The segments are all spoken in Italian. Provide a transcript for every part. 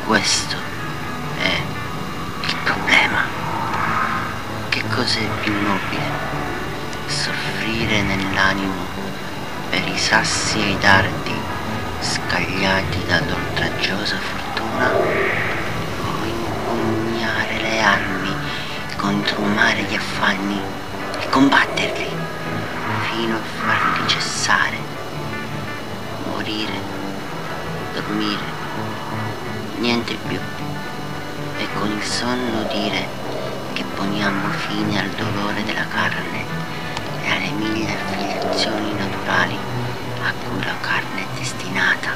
Questo è il problema. Che cos'è più nobile? Soffrire nell'animo per i sassi e i dardi scagliati dall'oltraggiosa fortuna, o impugnare le armi contro un mare di affanni e combatterli fino a farli cessare, morire, dormire, niente più, e con il sonno dire che poniamo fine al dolore della carne e alle mille affiliazioni naturali a cui la carne è destinata.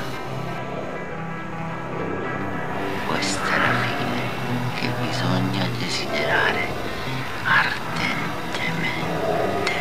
Questa è la fine che bisogna desiderare ardentemente.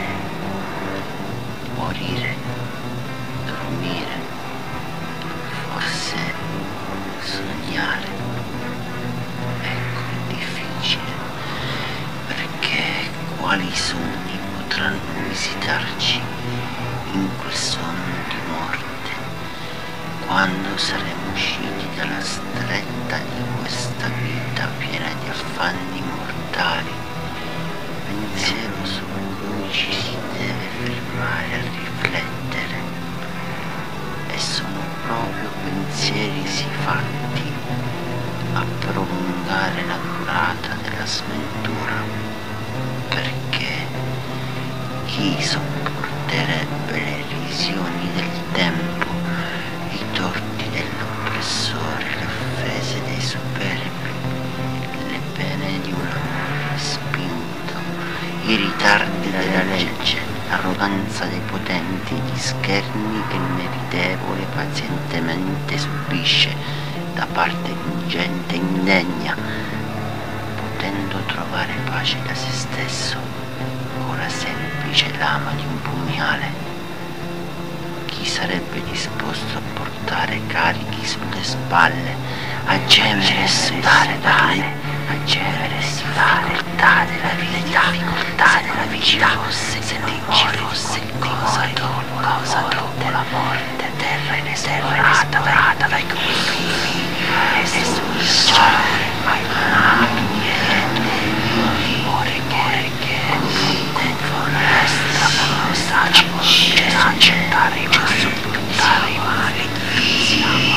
Morire, dormire, forse sognare. Ecco il difficile, perché quali sogni potranno visitarci in quel sonno di morte, quando saremo usciti dalla stretta di questa vita piena di affanni mortali, pensiero su cui ci si deve fermare a riflettere. E sono proprio pensieri sifatti a prolungare la durata della sventura, perché chi sopporterebbe le lesioni del tempo, i torti dell'oppressore, le offese dei superbi, le pene di un amore spinto, i ritardi della legge, l'arroganza dei potenti, gli scherni che il meritevole pazientemente subisce da parte di gente indegna, potendo trovare pace da se stesso con la semplice lama di un pugnale? Chi sarebbe disposto a portare carichi sulle spalle, a gemere e sudare male, a gemere e sudare difficoltà della vita, se non ci fosse cosa dopo la morte, terra inesplorata dai confini, nessun sole mai tornato indietro, timore che con foresta accettare i mali, siamo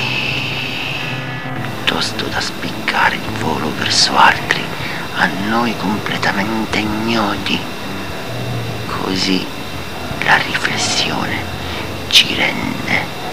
piuttosto da spiccare il volo verso altri, a noi completamente ignoti. Così la riflessione ci rende